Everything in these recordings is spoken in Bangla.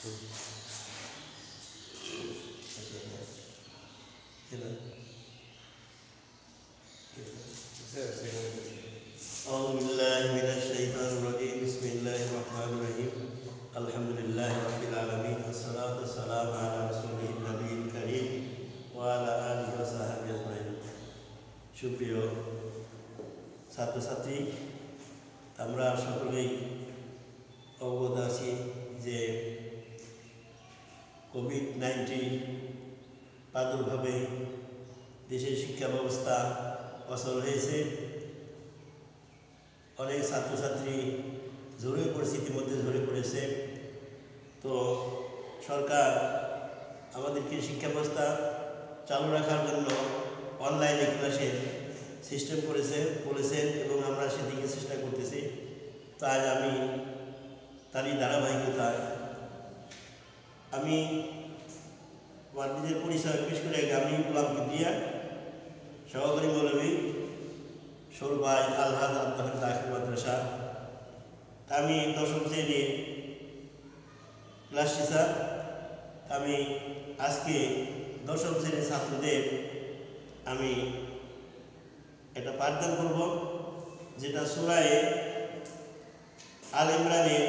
Bismillahirrahmanirrahim. Alhamdulillahirabbil alamin wassalatu wassalamu ala rasulil nabiyil karim wa ala alihi washabihi ajmain. সুপ্রিয় ছাত্রছাত্রী, আমরা সকলেই অবগত আছি যে কোভিড-19 প্রাদুর্ভাবে দেশের শিক্ষা ব্যবস্থা অচল হয়েছে। অনেক ছাত্রছাত্রী জরুরি পরিস্থিতির মধ্যে ঝরে পড়েছে। তো সরকার আমাদেরকে শিক্ষা ব্যবস্থা চালু রাখার জন্য অনলাইনে ক্লাসের সিস্টেম বলেছেন এবং আমরা সেদিকে চেষ্টা করতেছি। তো আজ আমি তারই ধারাবাহিকতায় আমি আমার নিজের পরিচয় পেশ করে আমি গোলাম কিবরিয়া, সহকারী মৌলভী সরুবাই আলহাজ আব্দুল দাখিল মাদ্রাসা। আমি 10ম শ্রেণীর ক্লাস টিচার। আমি আজকে 10ম শ্রেণীর ছাত্রদের আমি একটা পাঠদান করব, যেটা সূরা আল ইমরানের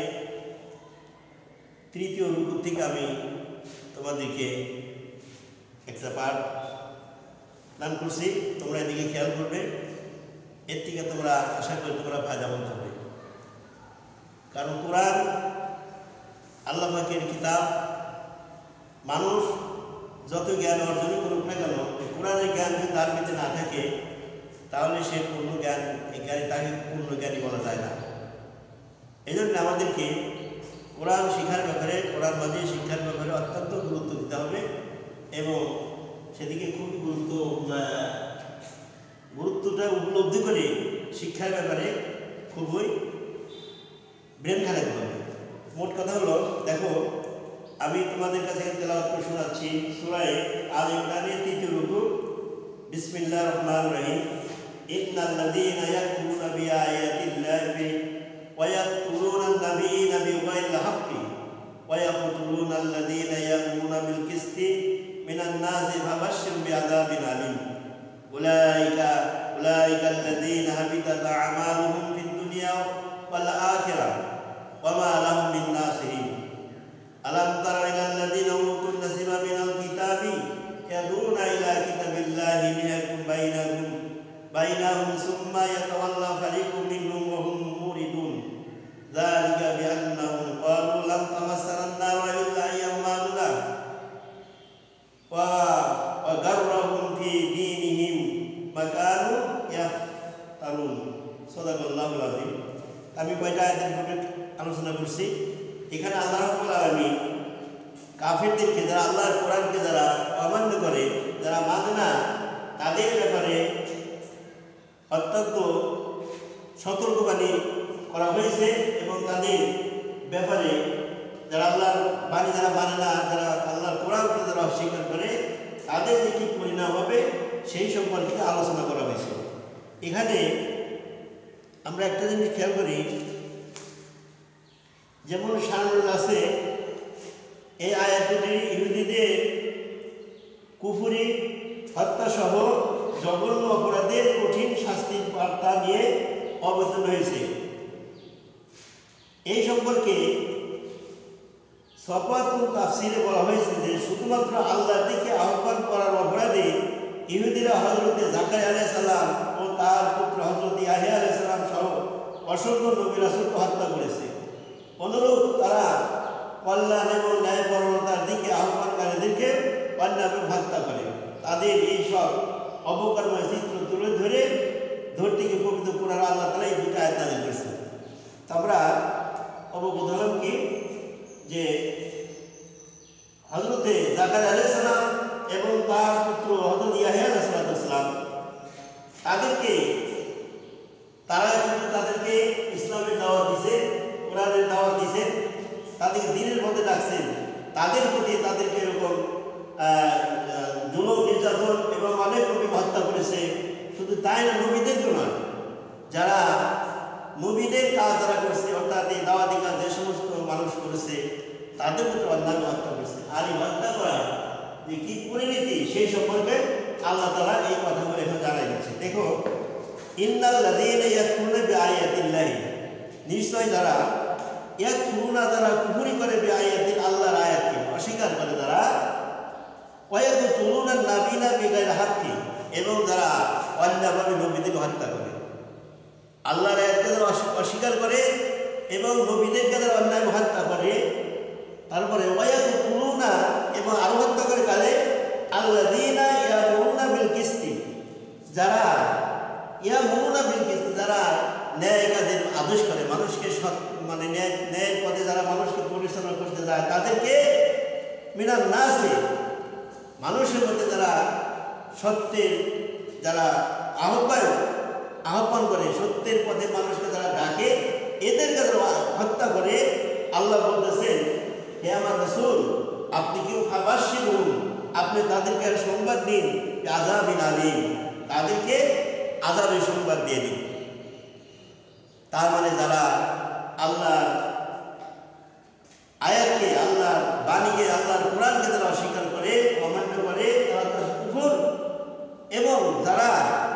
3য় রুকু থেকে আমি তোমাদেরকে একটা পাঠ দান করছি। তোমরা এদিকে খেয়াল করবে, এর থেকে তোমরা আশা করি তোমরা ফায়দামন্দ হবে। কারণ কোরআন আল্লাহ পাকের কিতাব। মানুষ যত জ্ঞান অর্জনই করুক না কেন, কোরআনের জ্ঞান যদি তার ভিতরে না থাকে তাহলে সে পূর্ণ জ্ঞানী তাকে পূর্ণ জ্ঞানী বলা যায় না। এই জন্য আমাদেরকে কোরআন শিক্ষার ব্যাপারে, কোরআন মাঝে শিক্ষার ব্যাপারে অত্যন্ত গুরুত্ব দিতে হবে এবং সেদিকে খুব গুরুত্বটা উপলব্ধি করে শিক্ষার ব্যাপারে খুবই ব্রেন খাটাতে হবে। মোট কথা হলো, দেখো আমি তোমাদের কাছে তেলাওয়াত করে শোনাচ্ছি সূরা আল ইমরানের 3য় রুকু। বিসমিল্লাহির রহমানির রহিম। ইন্নাল্লাযীনা ইয়াকফুরুনা বিআয়াতিল্লাহি ওয়া ইয়াকতুলুনান নাবিয়্যিনা বিগাইরিল হাক্কি ওয়া ইয়াকতুলুনাল্লাযীনা ইয়া'মুরুনা বিল কিসতি মিনান নাসি ফাবাশশিরহুম বিআযাবিন আলীম। উলাইকাল্লাযীনা হাবিতাত আ'মালুহুম ফিদ দুনিয়া ওয়াল আখিরাহ ওয়া মা লাহুম মিন নাসিরিন। আলাম তারা ইলাল্লাযীনা উতুন নাসিবা মিনাল কিতাবি ইয়াদুনা ইলা কিতাবিল্লাহি লিয়াহকুম বাইনাহুম সুম্মা ইয়াতাওয়াল্লা ফারিকুম মিনহুম ওয়া হুম মুরিদুন। যালিকা বিআন্নাহুম ক্বালু লাম তামাসসানা আন-নারু ইল্লা আইয়ামান মা'দুদাহ ওয়া গাররাহুম ফি দীনিহিম মা কানু ইয়াফতারুন। সাদাকাল্লাহুল আযীম। আমি কয়টা আয়াতের উপরে আলোচনা করছি। এখানে আল্লাহ রাব্বুল আলামিন কাফিরদেরকে, যারা আল্লাহর কোরআনকে যারা অমান্য করে, যারা মানে না, তাদের ব্যাপারে অত্যন্ত সতর্কবাণী করা হয়েছে এবং তাদের ব্যাপারে যারা আল্লাহর বাণী যারা মানে না, যারা আল্লাহর কোরআনকে যারা অস্বীকার করে, তাদের যে কী পরিণাম হবে সেই সম্পর্কে আলোচনা করা হয়েছে। এখানে আমরা একটা জিনিস খেয়াল করি, যেমন শানুল আছে এই আয়াতটি ইহুদিদের কুফরি হত্যাসহ জঘন্য অপরাধের কঠিন শাস্তির বার্তা নিয়ে অবতীর্ণ হয়েছে। এই সম্পর্কে সফাতুল তাফসিরে বলা হয়েছে যে শুধুমাত্র আল্লাহর দিকে আহ্বান করার অপরাধে ইহুদিরা হযরতে জাকারিয়া আলাইহিস সালাম ও তার পুত্র হযরত ইয়াহইয়া আলাইহিস সালাম সহ অসংখ্য নবী রাসূলকে হত্যা করেছে। অনুরূপ তারা কল্যাণ এবং ন্যায়পরণতার দিকে আহ্বানকারীদেরকে অন্যায়ভাবে হত্যা করে। তাদের এইসব অপকর্মের চিত্র তুলে ধরতে গিয়ে পবিত্র কোরআন আল্লাহ তাআলা এই 2টা আয়াত নাযিল করেছেন। আমরা অবগত হলাম কি যে হযরতে জাকারিয়া আলাইহিস সালাম এবং তার পুত্র হযরত ইয়াহইয়া আলাইহিস সালাম তাদেরকে ইসলামের দাওয়াত দিয়েছে, কোরআনের দাওয়াত দিয়েছেন, তাদেরকে দ্বীনের মধ্যে ডাকছেন। তাদের প্রতি তাদেরকে এরকম জুলুম নির্যাতন এবং অনেক নবী হত্যা করেছে। শুধু তাই না, নবীদেরকে নয়, যারা নবীদের কাজ যারা করছে, অর্থাৎ এই দাওয়াতি কাজ যে সমস্ত মানুষ করেছে তাদের মধ্যে অন্যান্য হত্যা করছে। আর এই হত্যা করা যে কি পরিণতি সেই সম্পর্কে আল্লাহ তাআলা এই কথাগুলো এখন জানাই দিচ্ছে। দেখো, ইন্নাল্লাযীনা ইয়াকফুরুনা বিআয়াতিল্লাহি, নিশ্চয় যারা ইয়াকফুরুনা, যারা কুফরি করে বিআয়াতি, আল্লাহর আয়াতকে অস্বীকার করে, যারা ওয়ায়াকতুলুনা নাবিয়্যিনা বিগাইরি হাক্কি, এবং যারা অন্যায়ভাবে নবীদেরকে হত্যা করে, আল্লাহর আয়াতকে যারা অস্বীকার করে এবং নবীদেরকে যারা অন্যায় হত্যা করে, তারপরে ওয়ায়াকতুলুনা, এবং আরো হত্যা করে কালে আল্লাযীনা ইয়ামুরুনা বিল কিসতি, যারা ইয়ামুরুনা বিল কিসতি, যারা ন্যায় কাজের আদেশ করে, মানুষকে সৎ মানে ন্যায়ের পথে যারা মানুষকে পরিচালনা করতে যায়, তাদেরকে মিনান নাসে, মানুষের মধ্যে যারা সত্যের যারা আহ্বান করে, সত্যের পথে মানুষকে যারা ডাকে, এদেরকে যারা হত্যা করে, আল্লাহ বলতেছেন, হে আমার রাসূল, আপনি কি ফাবাশশিরুন, আপনি তাদেরকে সংবাদ দিন, আযাবিন আলীম, তাদেরকে আযাবের সংবাদ দিয়ে দিন। তার মানে যারা আল্লাহর আয়াতকে, আল্লাহর বাণীকে, আল্লাহর কোরআনকে যারা অস্বীকার করে, অমান্য করে, তারা তো কুফর। এবং যারা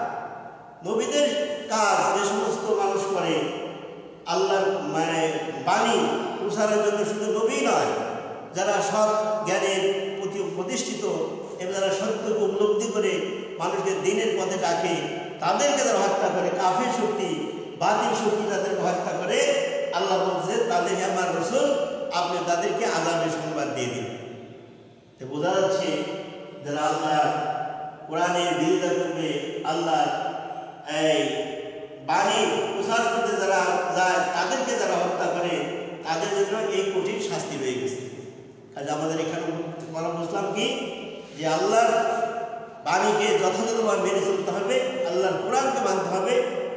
নবীদের কাজ যে সমস্ত মানুষ করে, আল্লাহর মানে বাণী প্রসারের জন্য শুধু নবী নয়, যারা সৎ জ্ঞানের প্রতি প্রতিষ্ঠিত এবং যারা সত্যকে উপলব্ধি করে মানুষকে দিনের পথে ডাকে, তাদেরকে যারা হত্যা করে, কাফির শক্তি, বাতিল শক্তি তাদেরকে হত্যা করে, আল্লাহ বলছে, তাদেরকে আমার রাসূল, আপনি তাদেরকে আযাবের সংবাদ দিয়ে দিন। তো বোঝা যাচ্ছে, যারা আল্লাহ কোরআনের বিরোধিতা করবে, আল্লাহর এই বাণী প্রচার করতে যারা যায়, তাদেরকে যারা হত্যা করে, তাদের জন্য এই কঠিন শাস্তি হয়ে গেছে। কাজে আমাদের এখানে আমরা বুঝলাম কি, যে আল্লাহর বাণীকে যথাযথভাবে মেনে চলতে হবে, আল্লাহর কোরআনকে মানতে হবে।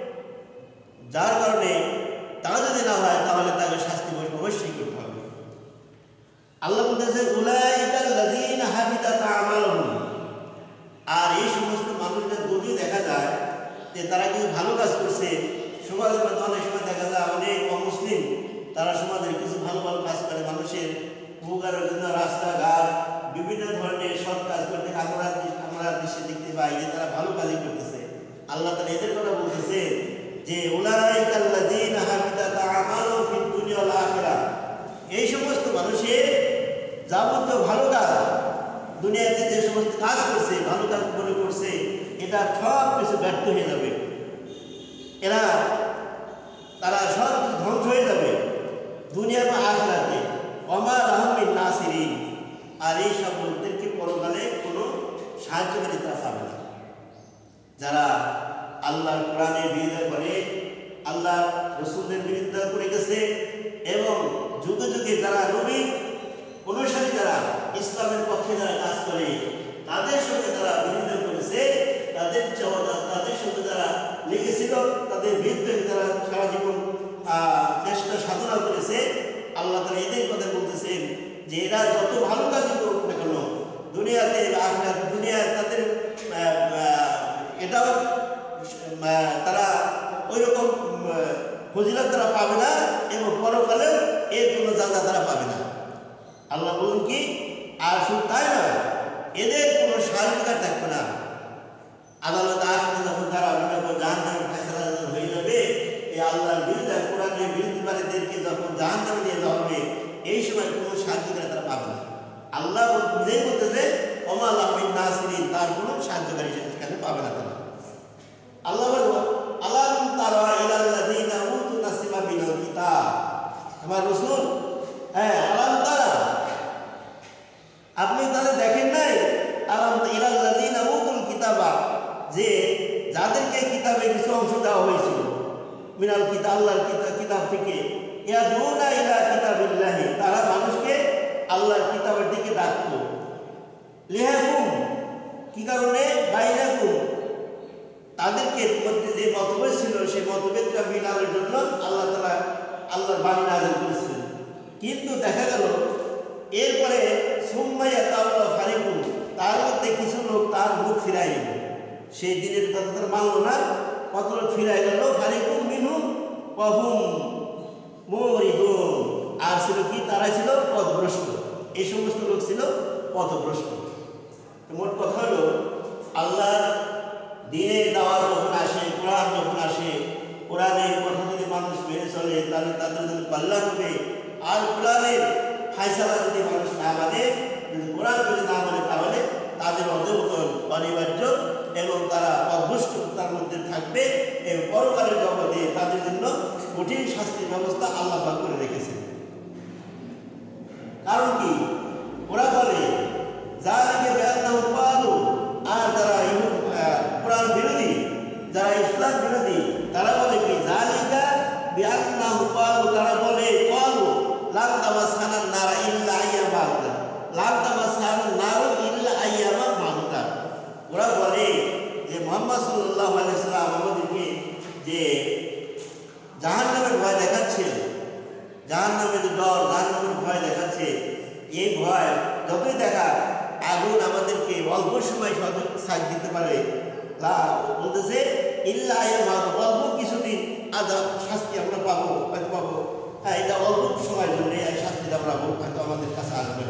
যার কারণে তা যদি না হয়, তাহলে তাকে শাস্তি অবশ্যই করতে হবে। আল্লাহ বলতেছে, উলাইকাল্লাযীনা হাবিতাত আমালুহুম, আর এই সমস্ত মানুষদের যদি দেখা যায় যে তারা কিন্তু ভালো কাজ করছে, সমাজের মধ্যে অনেক সময় দেখা যায় অনেক অমুসলিম তারা সমাজের কিছু ভালো ভালো কাজ করে, মানুষের উপকারের জন্য রাস্তাঘাট বিভিন্ন ধরনের সৎ কাজ করতে আমরা দৃশ্যে দেখতে পাই যে তারা ভালো কাজই করতেছে। আল্লাহ তাআলা এদের কথা বলতেছে যে উলাইকাল্লাযীনা হাবিতাত আমালুহুম ফিদ দুনিয়া ওয়াল আখিরাহ, এই সমস্ত মানুষের যাবতীয় ভালো কাজ, দুনিয়াতে যে সমস্ত কাজ করছে, ভালো কাজ মনে করছে, এটা সব কিছু ব্যর্থ হয়ে যাবে, তারা সব কিছু ধ্বংস হয়ে যাবে দুনিয়া বা আখিরাতে। ওমা লাহুম মিন নাসিরিন, আর এই সব লোকদেরকে পরকালে কোনো সাহায্যকারী তারা পাবে না। যারা আল্লাহর কোরআনের বিরোধিতা করে, আল্লাহ রাসূলের বিরোধিতা করে গেছে, এবং যুগে যুগে যারা নবী অনুসারী, যারা ইসলামের পক্ষে যারা কাজ করে, তাদের সঙ্গে যারা বিরোধিতা করেছে, তাদের সঙ্গে যারা লেগেছিল, তাদের বিরুদ্ধে যারা সারা জীবন চেষ্টা সাধনা করেছে, আল্লাহ তাআলা এদের কথা বলতেছেন যে এরা যত ভালো কাজই করুক না কেন, দুনিয়াতে দুনিয়ায় তাদের এটাও তারা ওই রকম ফজিলত তারা পাবে না, এবং পরকালে এর কোনো জাযা তারা পাবে না। আল্লাহ বলুন কি, আর শুধু তাই না, এদের কোনো সাহায্যকার থাকবে না। আদালত আসলে যখন তারা জাহান্নামের ফয়সালা হয়ে যাবে, এই আল্লাহর বিরুদ্ধে, কোরআনের বিরুদ্ধবাদীদেরকে যখন জাহান্নামে নিয়ে যাওয়া হবে, এই সময় কোনো সাহায্যকারী তারা পাবে না। আল্লাহ নিজেই বলতেছে, ওমা লাহুম মিন নাসিরিন, তার কোনো সাহায্যকারী সেখানে পাবে না তারা। আল্লাহ বলবেন, আলাম তারা ইলাল্লাযীনা উতু নাসিবা মিনাল কিতাব, আমার রাসূল, হ্যাঁ, আলাম তারা, আপনি তাহলে দেখেন নাই, আলাম ইলাল্লাযীনা উতুল কিতাবা, যে যাদেরকে কিতাবে কিছু অংশ দেওয়া হয়েছিল, মিনাল কিতাব, আল্লাহর কিতাব থেকে, ইয়াদুনা ইলা কিতাবিল্লাহি, তারা মানুষকে আল্লাহর কিতাবের দিকে ডাকতো, লিয়াকুম, কি কারণে, বাইনাকুম, তাদেরকে মধ্যে যে মতভেদ ছিল, সেই মতভেদটা মিলানোর জন্য আল্লাহ তাআলা আল্লাহর বাণী নাযিল করেছিলেন। কিন্তু দেখা গেল এরপরে সুম্মাইয়া তাওলা ফারিকুন, তার মধ্যে কিছু লোক তার মুখ ফিরাই নিল, সেই দিনের কথা তারা মানল না, কত লোক ফিরাই গেল, ফারিকুন মিনহুম ওয়া হুম মুরিদুন, আর ছিল কি, তারা ছিল পথভ্রষ্ট। এই সমস্ত লোক ছিল পথভ্রষ্ট। মোট কথা হলো, আল্লাহ দিনের দাওয়াত যখন আসে, কোরআন যখন আসে, কোরআনের কথা যদি মানুষ মেনে চলে তাহলে তাদের জন্য কল্যাণ হবে। আর কোরআনের ফায়সালা যদি মানুষ না মানে, যদি কোরআন যদি না মানে, তাহলে তাদের অধঃপতন অনিবার্য এবং তারা অভ্যস্ততার মধ্যে থাকবে এবং পরকালের জগতে তাদের জন্য কঠিন শাস্তির ব্যবস্থা আল্লাহ পাক করে রেখেছেন। কারণ কি, ওরা বলে যাদেরকে বেআল্লাহ পালু, আর যারা কোরআন বিরোধী, যারা ইসলাম বিরোধী, তারা বলে কি জালিকা বিআল্লাহ পালু, তারা বলে ক্বালু লান তামাসসানান নারা ইল্লা আইয়ামান মা'দুদা, লান তামাসসানান নারু ইল্লা আইয়ামান মা'দুদা। ওরা বলে যে মুহাম্মদ সাল্লাল্লাহু আলাইহি ওয়াসাল্লাম আমাদেরকে যে জাহান্নামের ভয় দেখাচ্ছে, জাহান্নামের ডর, জাহান্নামের ভয় দেখাচ্ছে, এই ভয় যতই দেখা আগুন আমাদেরকে অল্প সময় সাথ দিতে পারে। বলতেছে ইল্লা আইয়ামান, অল্প কিছুদিন আযাব শাস্তি আমরা পাবো, হয়তো পাবো। হ্যাঁ, এটা অল্প সময়ের জন্য এই শাস্তিটা আমরা হয়তো আমাদের কাছে আসবে।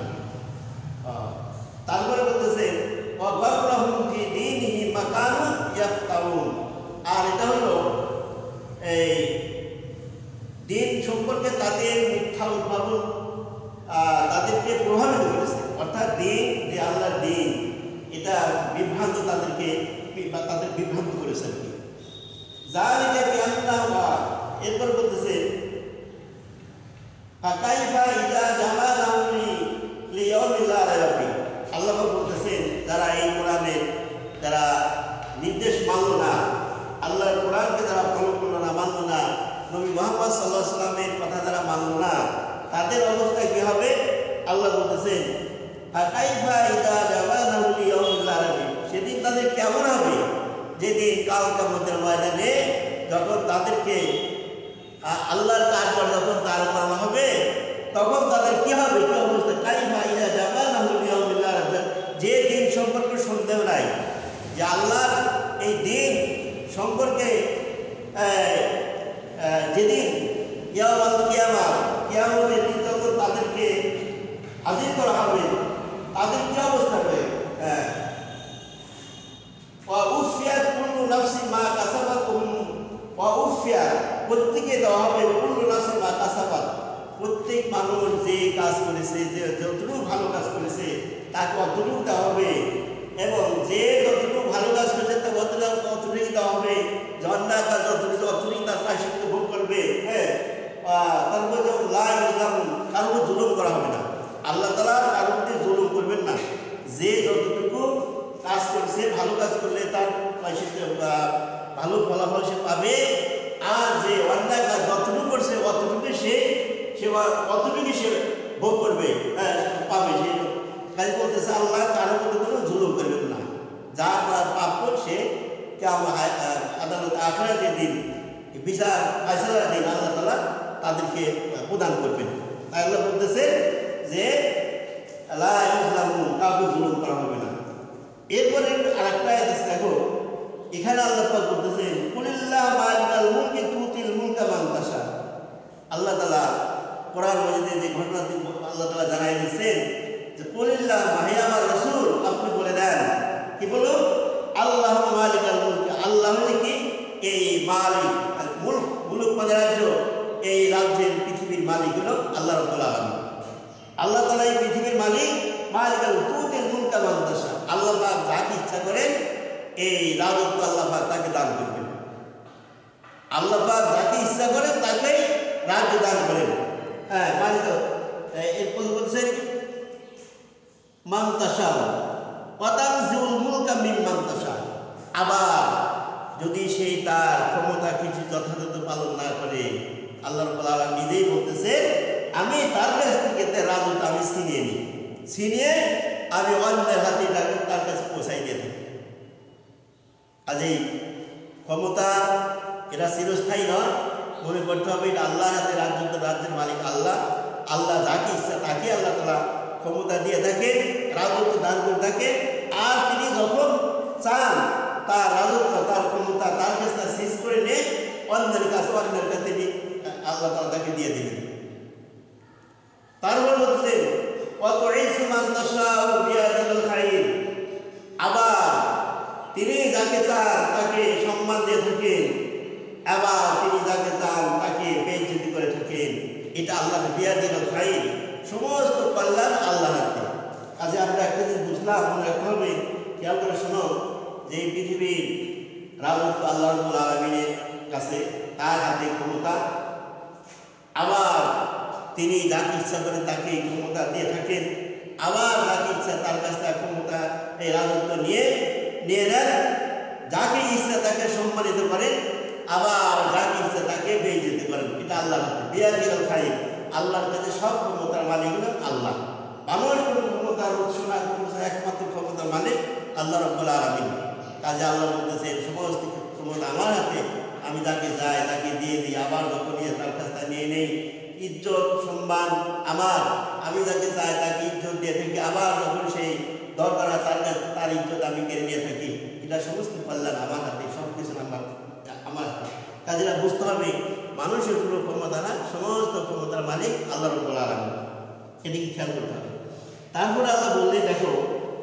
তারপরে বলতেছে ওয়াগররাহুম ফি দীনিহি মা কানু ইয়াফতারুন, আর এটা হলো এই দিন সম্পর্কে তাদের মিথ্যা উদ্ভাবন তাদেরকে প্রভাবিত করেছে। অর্থাৎ দিন, যে আল্লাহর দিন, এটা বিভ্রান্ত, তাদের বিভ্রান্ত করেছে আর কি। যালিকা বিআন্নাহু, এরপর বলতেছে ফাকাইফা ইযা জামানাহুম লিয়াউমিল লা রাইবা ফীহ। আল্লাহ বলতেছেন যারা এই কোরআনের যারা নির্দেশ মানল না, আল্লাহর কোরআনকে যারা ফলো করলো না, মানল না, নবী মুহাম্মদ সাল্লাল্লাহু আলাইহি ওয়াসাল্লামের কথা যারা মানল না, তাদের অবস্থা কি হবে? আল্লাহ বলতেছেন ফাকাইফা ইযা জামানাহুম লিয়াউমিল লা রাইবা ফীহ, সেদিন তাদের কেমন হবে? যেদিন কাল কিয়ামতের ময়দানে যখন তাদেরকে আল্লাহর কাজ করে যখন দাঁড় করানো হবে, তখন তাদের কি হবে, কি অবস্থা? কাইফা ইযা জামানাহুম লিয়াউমিল লা রাইবা ফীহ, যে দিন সম্পর্কে সন্দেহ নাই, যে আল্লাহর এই দিন সম্পর্কে যেদিন ইয়াউমুল কিয়ামা, কিয়ামতের দিন যখন তাদেরকে হাজির করা হবে, তাদের কি অবস্থা হবে? ওয়া উফিয়াত কুল্লু নাফসিন মা কাসাবাত, ওয়া উফিয়াত, প্রত্যেকে দেওয়া হবে কুল্লু নাফসিন মা কাসাবাত, প্রত্যেক মানুষ যে কাজ করেছে, যে যতটুকু ভালো কাজ করেছে তাকে অতটুকু দেওয়া হবে, এবং যে যতটুকু ভালো কাজ করেছে তাকে অতটুকু দেওয়া হবে, অন্যায় কাজ অতটুকু তার প্রায়শ্চিত্ত ভোগ করবে। হ্যাঁ, তারপরে লা ইউযলামুন, কারো জুলুম করা হবে না। আল্লাহ তাআলা কারোর প্রতি জুলুম করবেন না। যে যতটুকু কাজ করছে, ভালো কাজ করলে তার প্রায়শ্চিত্ত ভালো ফলাফল সে পাবে, আর যে অন্যায় কাজ যতটুকু করছে অতটুকু সে ভোগ করবে, পাবে। সে কাজ বলতেছে আল্লাহ কারোর প্রতি কোনো জুলুম করবেন না। যা প্রাপ্য সে আদালত আখিরাতের দিন, বিচার ফায়সালার দিন আল্লাহ তাআলা তাদেরকে প্রদান করবেন। তাই আল্লাহ বলতেছে যে লা ইউযলামুন, কাউকে জুলুম করা হবে না। এরপরে আরেকটা আয়াত দেখো, এখানে আল্লাহ পাক বলতেছেন কুলিল্লাহু মালিকাল মুলকি তুতিল মুলকা মান তাশা। আল্লাহ তাআলা কোরআন মাজিদে যে ঘটনাটি আল্লাহ তাআলা জানাই দিয়েছেন যে কুলিল্লাহু, হে আমার রাসূল আপনি বলে দেন, কি বলো? আল্লাহু মালিকাল মুলক, আল্লাহ হলো কি এই মালিক, মুলক, মুলক মানে রাজ্য, এই রাজ্যের পৃথিবীর মালিক হলো আল্লাহ রাব্বুল আলামিন। আল্লাহ তাআলা এই পৃথিবীর মালিক, মালিকাল তুতিল মুলকা মান তাশা। আল্লাহ পাক যাকে ইচ্ছা করেন এই রাজত্ব আল্লাহ পাক তাকে দান করবেন। আল্লাহ পাক যাকে ইচ্ছা করেন তাকে রাজ্য দান করেন। হ্যাঁ, মালিক এরপর বলছেন মান তাশা ওয়া তানজিউল মুলকা মিম্মান তাশা। আবার যদি সেই তার ক্ষমতা কিছু যথাযথ পালন না করে, আল্লাহ রাব্বুল আলামিন নিজেই বলতেছে আমি তার কাছ থেকে রাজত্ব আমি ছিনিয়ে নিই, ছিনিয়ে আমি অন্যের হাতে তার কাছে পৌঁছাই দিয়ে থাকি। কাজেই ক্ষমতা এটা চিরস্থায়ী নয়, মনে করতে হবে এটা আল্লাহর হাতে রাজ্য, রাজ্যের মালিক আল্লাহ। আল্লাহ যাকে ইচ্ছা তাকে আল্লাহ তাআলা ক্ষমতা দিয়ে থাকে, রাজত্ব দান করে থাকে। আর তিনি যখন চান তার রাজত্ব, তার ক্ষমতা তার কাছে সিজ করে নিয়ে অন্যের কাছে তিনি আল্লাহ তাআলা তাকে দিয়ে দিবেন। তারপর বলছে ওয়াতুইসু মান তাশাউ বিয়াদিল খাইর, আবার তিনি যাকে চান তাকে সম্মান দিয়ে থাকেন, আবার তিনি যাকে চান তাকে বেইজ্জতি করে থাকেন। এটা আল্লাহর বিয়াদিল খাইর, সমস্ত কল্যাণ আল্লাহর হাতে। কাজে আমরা একটা জিনিস বুঝলাম, মনে রাখতে হবে, খেয়াল করে শোনো, যে এই পৃথিবীর রাজত্ব আল্লাহ রাব্বুল আলামিনের কাছে, তার হাতে ক্ষমতা। আবার তিনি যাকে ইচ্ছা করেন তাকে ক্ষমতা দিয়ে থাকেন, আবার যাকে ইচ্ছা তার কাছ থেকে ক্ষমতা এই রাজত্ব নিয়ে নেন। যাকে ইচ্ছা তাকে সম্মানিত করেন, আবার যাকে ইচ্ছা তাকে বেইজ্জতি করেন। এটা আল্লাহর হাতে, বিয়াদিল খাইর। আল্লাহর কাছে সব ক্ষমতার মালিক হলো আল্লাহ। মানুষ কোনো ক্ষমতার উৎস না, একমাত্র ক্ষমতার মালিক আল্লাহ রাব্বুল আলামিন। কাজে আল্লাহ বলতেছেন সমস্ত ক্ষমতা আমার হাতে, আমি যাকে যাই তাকে দিয়ে দিই, আবার যখন নিয়ে তার কাছ থেকে নিয়ে নেই। ইজ্জত সম্মান আমার, আমি যাকে চাই তাকে ইজ্জত দিয়ে থাকি, আবার যখন সেই দরকার হয় তার কাছে তার ইজ্জত আমি কেড়ে নিয়ে থাকি। এটা সমস্ত কল্যাণ আমার হাতে, সব কিছু আমার হাতে। কাজেরা বুঝতে হবে মানুষের কোনো ক্ষমতা না, সমস্ত ক্ষমতার মালিক আল্লাহ রাব্বুল আলামিন। এদিকে খেয়াল করতে হবে। তারপরে আল্লাহ বললেন, দেখো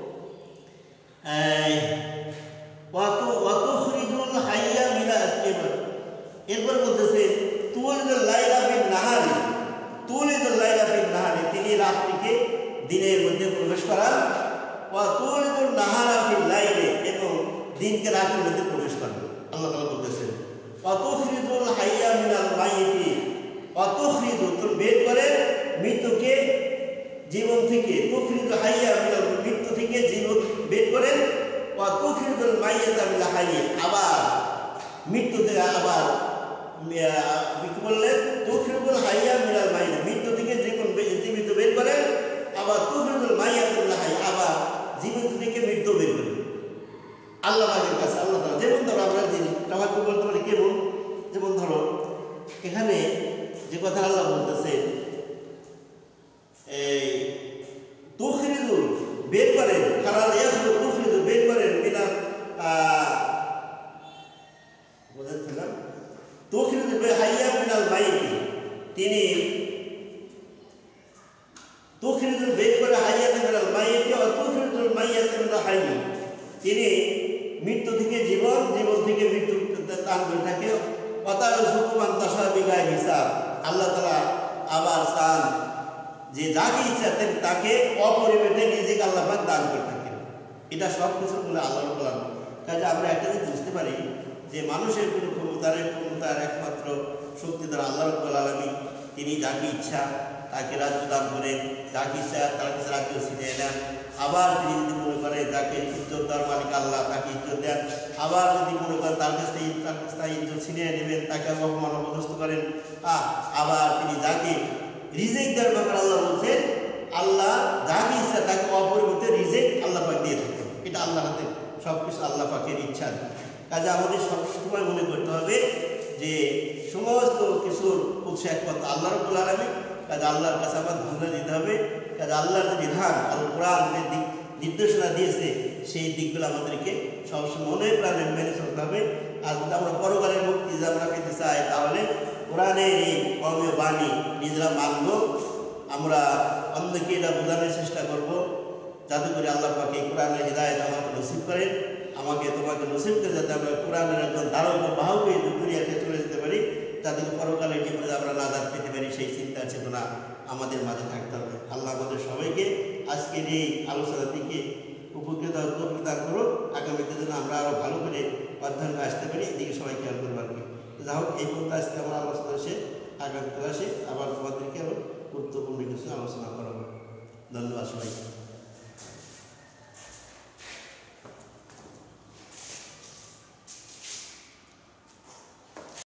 ওয়াতুখরিজুল হাইয়া মিনাল মাইয়িত, এরপর বলতেছে তুলিদুল লাইলা ফিন নাহারি, তুলিদুল লাইলা ফিন নাহারি, তিনি রাত্রিকে দিনের মধ্যে প্রবেশ করান। ওয়া তুলিদুল নাহারা ফিল লাইলি, এবং দিনকে রাতের মধ্যে প্রবেশ করান। আল্লাহ তাআলা বলতেছেন ওয়াতুখরিজুল হাইয়া মিনাল মাইয়িতি, ওয়াতুখরিজু, তুমি বের করে মৃত্যুকে জীবন থেকে, তুখরিজু হাইয়া মিনাল, মৃত্যু থেকে জীবন বের করেন। ওয়া তুখরিজুল মাইয়াতা মিনাল হাইয়্যি, আবার মৃত্যু থেকে আবার কি বললেন, তুখরিজুল হাইয়া মিনাল মাইয়্যিত, মৃত্যু থেকে জীবিত বের করেন। আবার তুখরিজুল মাইয়াতা মিনাল হাইয়্যি, আবার জীবিত থেকে মৃত্যু বের করেন। আল্লাহ পাকের কাছে আল্লাহ তাআলা, যেমন ধরো আমরা তাওয়াক্কুল বলতে পারি কেমন, যেমন ধরো এখানে যে কথা আল্লাহ বলতেছে, এই তুখরিজুল বের করেন, কারণ ইয়াসুল তুখরিজুল বের করেন মিনাল বলেছিলাম তুখরিজুল হাইয়া মিনাল মাইয়িত, তিনি তুখরিজুল বের করে হাইয়া মিনাল মাইয়িত, আর তুখরিজুল মাইয়াত মিনাল হাইয়্যি, তিনি মৃত্যু থেকে জীবন, জীবন থেকে মৃত্যু দান করে থাকে। ওয়াতারযুকু মান তাশাউ বিগাইরি হিসাব, আল্লাহ তাআলা আবার চান যে যাকে ইচ্ছা তাকে অপরিমিত রিজিক আল্লাহ পাক দান করে থাকেন। এটা সব কিছু বলে আল্লাহ রাব্বুল আলামিন। কাজে আমরা একটা জিনিস বুঝতে পারি যে মানুষের কোনো ক্ষমতার একমাত্র শক্তিধর আল্লাহ রাব্বুল আলামিন। তিনি যাকে ইচ্ছা তাকে রাজ্য দান করেন, যাকে ইচ্ছা তার কাছে রাজ্য ছিনিয়ে নেন। আবার তিনি যদি মনে করেন যাকে ইজ্জত দেওয়ার মালিক আল্লাহ, তাকে ইজ্জত দেন। আবার যদি মনে করেন তার কাছ থেকে ইজ্জত ছিনিয়ে নেবেন, তাকে অপমান অপদস্থ করেন। আবার তিনি যাকে রিজিক দেওয়ার ব্যাপারে আল্লাহ বলছেন, আল্লাহ যাকে ইচ্ছা তাকে অপরিমিত রিজিক আল্লাহ পাক দিয়ে থাকেন। এটা আল্লাহ হাতে, সব কিছু আল্লাহ পাকের ইচ্ছা। কাজে আমাদের সবসময় মনে করতে হবে যে সমস্ত কিছুর উৎস একমাত্র আল্লাহ রাব্বুল আলামিন। কাজে আল্লাহর কাছে আমার ধন্যবাদ দিতে হবে। কাজে আল্লাহর যে বিধান, আল কোরআন যে নির্দেশনা দিয়েছে, সেই দিকগুলো আমাদেরকে সবসময় মনে প্রাণে মেনে চলতে হবে। আর যদি আমরা পরকালের মুক্তি যদি আমরা পেতে চাই, তাহলে কোরআনের এই কওমীয় বাণী নিজেরা মানব। আমরা অন্যকে এটা বোঝানোর চেষ্টা করব, যাতে করে আল্লাহ পাক এই কোরআনের হিদায়াত আমাকে নসিব করেন, আমাকে তোমাকে নসিব করে, যাতে আমরা কোরআনের একজন ধারক ও বাহক হয়ে দুনিয়াতে চলে যেতে পারি, যাতে পরকালের জীবনে আমরা নাজাত পেতে পারি, সেই চিন্তা চেতনা আমাদের মাঝে থাকতে হবে। আল্লাহ আমাদের সবাইকে আজকের এই আলোচনা থেকে উপকৃত দান করুন। আগামীতে যেন আমরা আরও ভালো করে অধ্যয়নে আসতে পারি, এদিকে সবাই খেয়াল করবো আর কি। যা হোক, এই পর্যন্ত আজকে আমার আলোচনা শেষ। আগামী ক্লাসে আবার তোমাদেরকে আরও গুরুত্বপূর্ণ কিছু আলোচনা করা হবে। ধন্যবাদ সবাইকে।